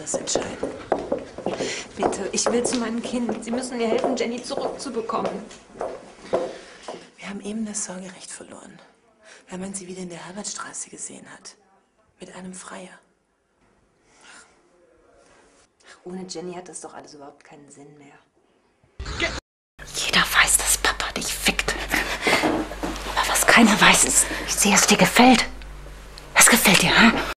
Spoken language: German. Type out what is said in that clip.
anderes entscheiden. Bitte, ich will zu meinem Kind. Sie müssen mir helfen, Jenny zurückzubekommen. Wir haben eben das Sorgerecht verloren, weil man sie wieder in der Herbertstraße gesehen hat. Mit einem Freier. Ohne Jenny hat das doch alles überhaupt keinen Sinn mehr. Jeder weiß, dass Papa dich fickt. Aber was keiner weiß ist, ich sehe, es dir gefällt. Was gefällt dir, hm?